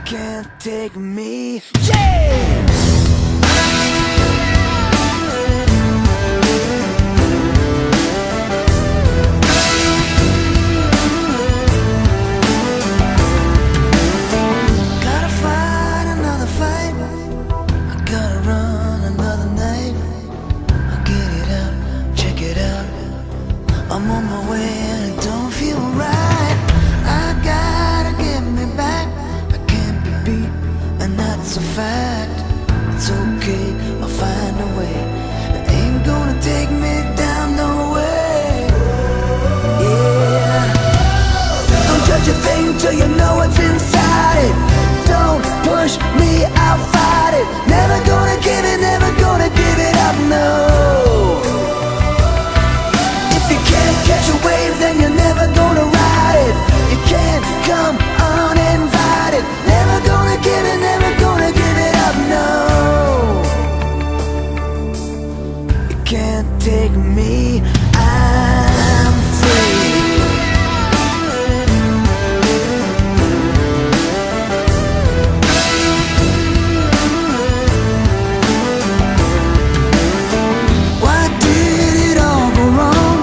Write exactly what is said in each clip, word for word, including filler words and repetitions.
can't take me. Yeah! I'm on my way and it don't feel right. I gotta get me back. I can't be beat, and that's a fact. It's okay, I'll find a way. It ain't gonna take me down, no way. Yeah. Don't judge a thing till you know what's inside it. Don't push me, I'll fight it. Never gonna give it, never gonna give it up, no. Catch a wave, then you're never gonna ride it. You can't come uninvited. Never gonna give it, never gonna give it up, no. You can't take me, I'm free. Why did it all go wrong?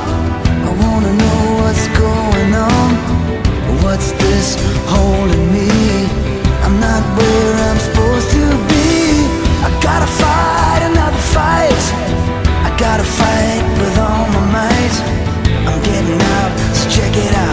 What's this holding me? I'm not where I'm supposed to be. I gotta fight another fight. I gotta fight with all my might. I'm getting out, so check it out.